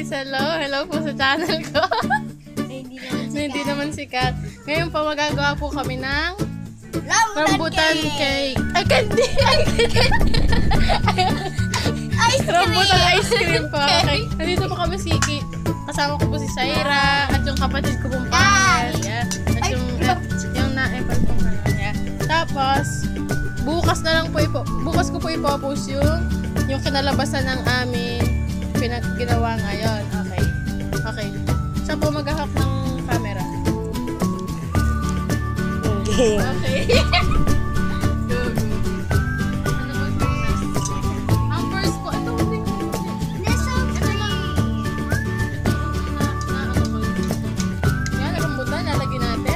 guys, hello. Hello po sa channel ko. Hindi naman sikat. Ngayon pa magagawa po kami ng rambutan cake. Ay, candy! Rambutan ice cream po. Okay. Nandito po kami si Iki. Kasama ko po si Shaira at yung kapatid ko pong pangalan. Yeah. At yung naipal pong pangalan. Yeah. Tapos, bukas ko po ipopost yung kinalabasan ng aming ginawa ngayon. Okay. Okay. Siya po maghahak ng camera. Okay. Okay. Go, go. Ano ba yung next? Ang first po, ito hindi ko. Ito lang. Ano ko yun? Yan, rambutan, lalagyan natin.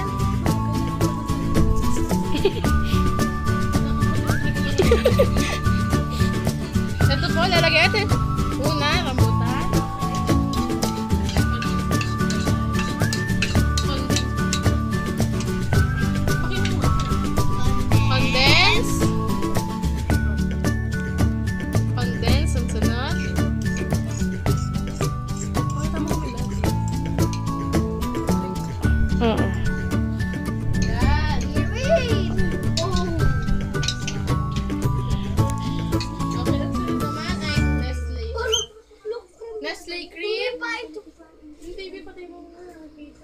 Ito po, lalagyan natin. Una, rambutan. Condense, ang sunod. Yan. Okay, ang sunod naman ay Nestle. Nestle cream. Baby, patay mo muna.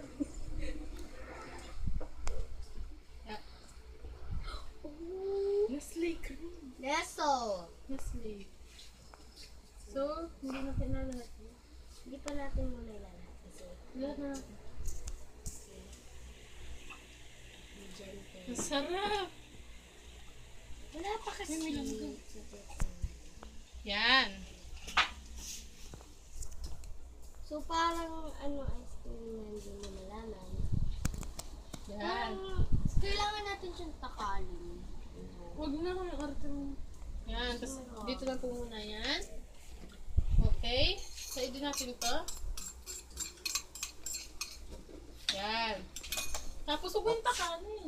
Nestle cream. Nestle. So, hindi natin lahat. Hindi pa natin muna ilalahat kasi Lahat na natin. Ang sarap. wala pa kasi. Yan. So parang ice cream na hindi mo malaman. Yan. Kailangan natin siyang takalin. Huwag na kami arte mo. Yan. Tapos dito lang po muna yan. Okay. Saidin natin ito. Yan. Tapos huwag yung takanin.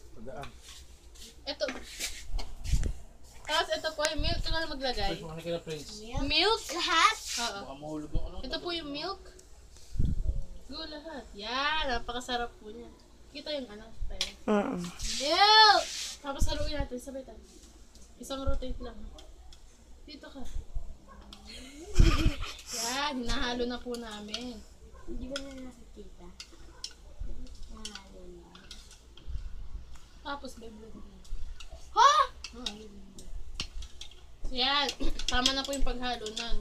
Ito. Tapos ito po yung milk. Ito na lang maglagay. Milk? Lahat? Oo. Ito po yung milk. Go lahat. Yan. Napakasarap po niya. Kita yung tayo. Milk! Tapos haluin natin. Sabay tayo. Isang rotate lang. Dito ka. Yan. Hinahalo na po namin. Hindi ba na nakikita? Nahalo na. Tapos blend. Ha? Oh, yan. Tama na po yung paghalo nun.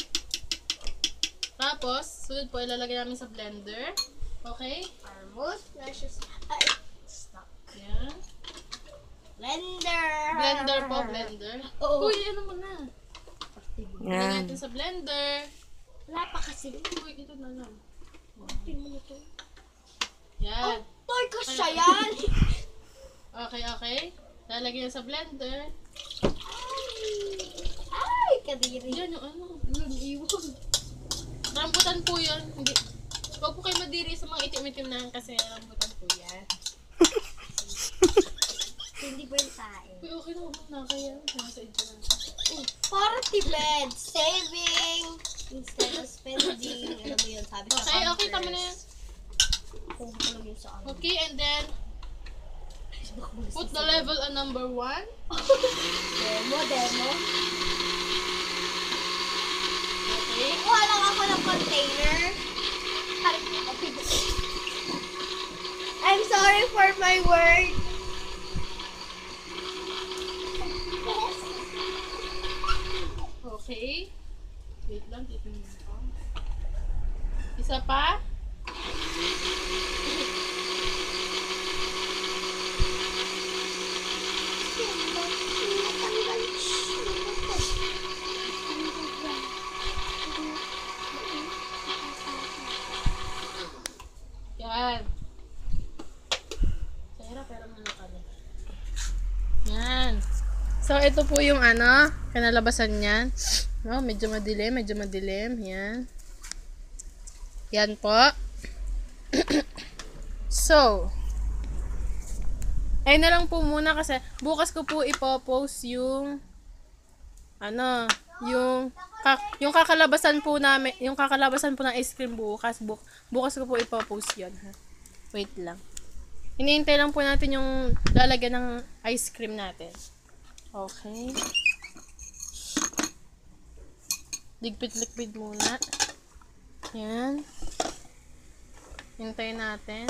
Tapos, sunod po ilalagay namin sa blender. Okay? Almost. Lashes. Ay! Stop. Yan. Blender! Blender po, blender. Oo. Uy, ano mo na? Ilagay natin sa blender. Wala pa kasi. Uy, ito na lang. Tingnan mo ito. Yan. Toy ko siya yan! Okay, okay. Lalagay na sa blender. Ay! Kadiri. Yan yung ano. Yun, iwan. Rambutan po yun. Hindi. Huwag po kayo madiri sa mga itim-itim na kasi rambutan po yan. Hindi ba yung tae? Uy, okay na muna kaya. Nasa ito na. Para tipid. Saving. Instead of spending. Alam mo yun, sabi sa Okay, okay. Tama na yan. Kung ano yun sa amin. Okay, and then put the level on number 1. Demo. Okay. Kuha lang ako ng container. I'm sorry for my word. Okay. Wait lang, titignan ko. Isa pa. Yan. Sarap, pero manakala. Yan. So, ito po yung kinalabasan niyan. No, medyo madilim. Yan. Yan po. So, ayun na lang po muna kasi bukas ko po ipopost yung yung kakalabasan po namin, yung kakalabasan po ng ice cream bukas. Bukas ko po ipopost yun, ha. Wait lang. Hinihintay lang po natin yung lalagyan ng ice cream natin. Okay. Ligpit-ligpit muna. Yan. Hintayin natin.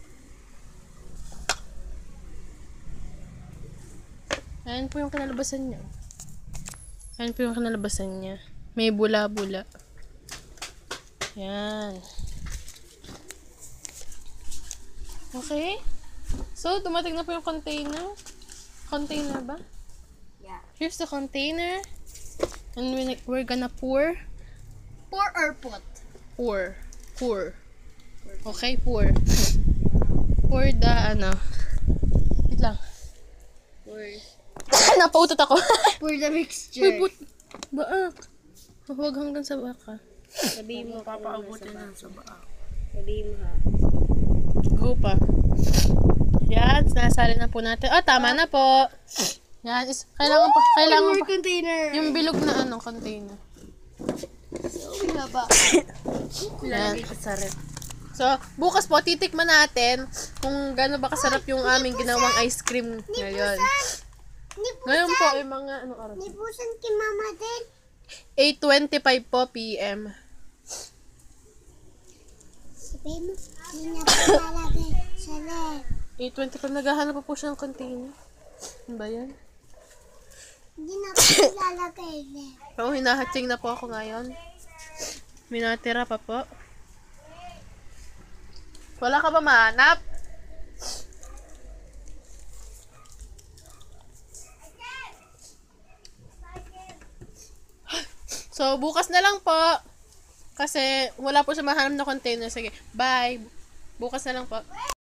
Ayan po yung kinalabasan niya. Ayan po yung kinalabasan niya. May bula-bula. Yan. Okay. So, dumating na po yung container. Container ba? Yeah. Here's the container. And we're gonna pour. Pour or put? Pour. Pour. Okay, pour. Pour the, wait lang. Pour. Napautot ako. Pour the mixture. Uy, baak. Huwag hanggang sa baka. Sabihin mo Papaabutin lang sa baa. Sabihin mo ha. Go pa. Yan, sinasali na po natin. Oh, tama na po. Yan, kailangan More pa. container. Yung bilog na container. So, haba. Yan. Sa rep. So, bukas po, titikman natin kung gaano ba kasarap yung aming ginawang ice cream ngayon. Ngayon po, ay mga, anong oras? Nibusan kay mama din. 8:25 po p.m. Sabihin mo, hindi na po lalagay sa leg. 8:25, naghahanap pa po siya ng container. Ano ba yan? Hindi na po lalagay leg. Oo, hinahatsing na po ako ngayon. May natira pa po. Wala ka ba mahanap? So, bukas na lang po. Kasi wala po siya mahanap na container. Sige, bye. Bukas na lang po.